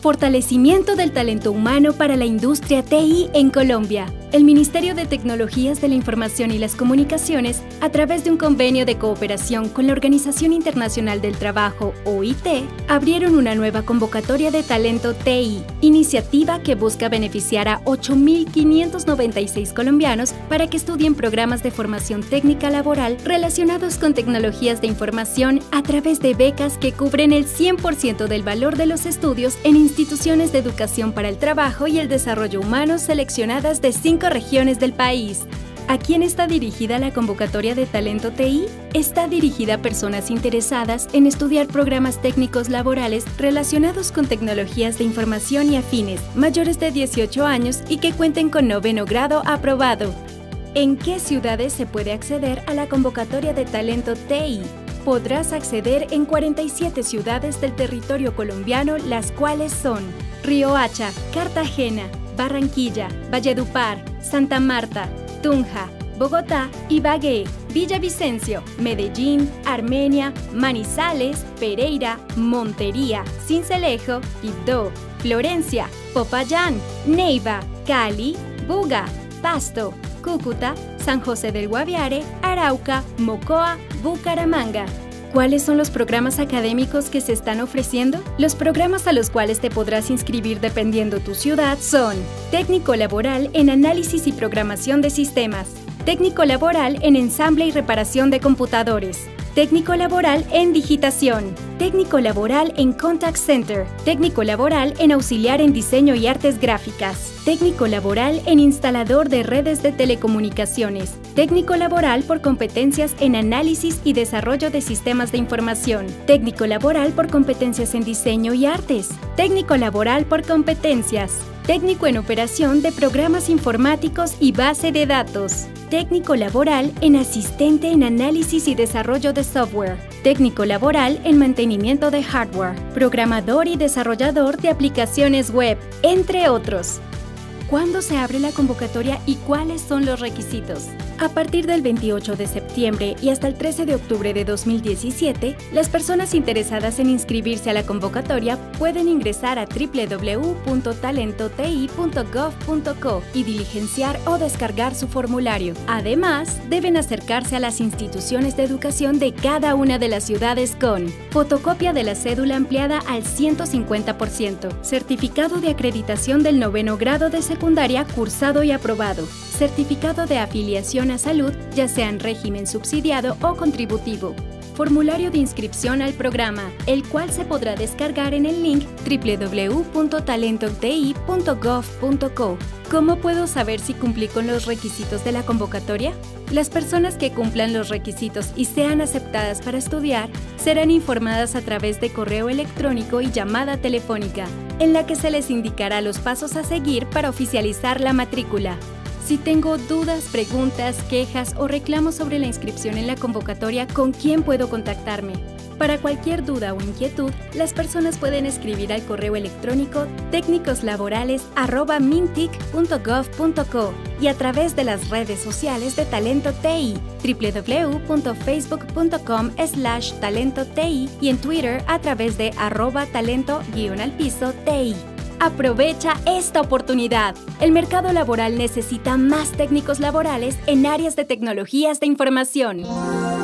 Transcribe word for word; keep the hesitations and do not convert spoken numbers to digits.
Fortalecimiento del talento humano para la industria T I en Colombia. El Ministerio de Tecnologías de la Información y las Comunicaciones, a través de un convenio de cooperación con la Organización Internacional del Trabajo, O I T, abrieron una nueva convocatoria de talento T I, iniciativa que busca beneficiar a ocho mil quinientos noventa y seis colombianos para que estudien programas de formación técnica laboral relacionados con tecnologías de información a través de becas que cubren el cien por ciento del valor de los estudios en instituciones de educación para el trabajo y el desarrollo humano seleccionadas de cinco regiones del país. ¿A quién está dirigida la convocatoria de talento T I? Está dirigida a personas interesadas en estudiar programas técnicos laborales relacionados con tecnologías de información y afines, mayores de dieciocho años y que cuenten con noveno grado aprobado. ¿En qué ciudades se puede acceder a la convocatoria de talento T I? Podrás acceder en cuarenta y siete ciudades del territorio colombiano, las cuales son Riohacha, Cartagena, Barranquilla, Valledupar, Santa Marta, Tunja, Bogotá, Ibagué, Villavicencio, Medellín, Armenia, Manizales, Pereira, Montería, Sincelejo, Quibdó, Florencia, Popayán, Neiva, Cali, Buga, Pasto, Cúcuta, San José del Guaviare, Arauca, Mocoa, Bucaramanga. ¿Cuáles son los programas académicos que se están ofreciendo? Los programas a los cuales te podrás inscribir dependiendo tu ciudad son Técnico Laboral en Análisis y Programación de Sistemas, Técnico Laboral en Ensamble y Reparación de Computadores, Técnico Laboral en Digitación, Técnico Laboral en Contact Center, Técnico Laboral en Auxiliar en Diseño y Artes Gráficas, Técnico Laboral en Instalador de Redes de Telecomunicaciones, Técnico Laboral por competencias en Análisis y Desarrollo de Sistemas de Información, Técnico Laboral por competencias en Diseño y Artes, Técnico Laboral por competencias, Técnico en Operación de Programas Informáticos y Base de Datos, Técnico Laboral en Asistente en Análisis y Desarrollo de Software, Técnico Laboral en Mantenimiento de Hardware, Programador y Desarrollador de Aplicaciones Web, entre otros. ¿Cuándo se abre la convocatoria y cuáles son los requisitos? A partir del veintiocho de septiembre y hasta el trece de octubre de dos mil diecisiete, las personas interesadas en inscribirse a la convocatoria pueden ingresar a doble u doble u doble u punto talento t i punto gov punto co y diligenciar o descargar su formulario. Además, deben acercarse a las instituciones de educación de cada una de las ciudades con fotocopia de la cédula ampliada al ciento cincuenta por ciento, certificado de acreditación del noveno grado de secundaria cursado y aprobado, certificado de afiliación a salud, ya sea en régimen subsidiado o contributivo, formulario de inscripción al programa, el cual se podrá descargar en el link doble u doble u doble u punto talento t i punto gov punto co. ¿Cómo puedo saber si cumplí con los requisitos de la convocatoria? Las personas que cumplan los requisitos y sean aceptadas para estudiar serán informadas a través de correo electrónico y llamada telefónica, en la que se les indicará los pasos a seguir para oficializar la matrícula. Si tengo dudas, preguntas, quejas o reclamos sobre la inscripción en la convocatoria, ¿con quién puedo contactarme? Para cualquier duda o inquietud, las personas pueden escribir al correo electrónico técnicoslaborales arroba mintic punto gov punto co y a través de las redes sociales de Talento T I, doble u doble u doble u punto facebook punto com slash talento t i y en Twitter a través de arroba talento guión al piso T I. Aprovecha esta oportunidad. El mercado laboral necesita más técnicos laborales en áreas de tecnologías de información.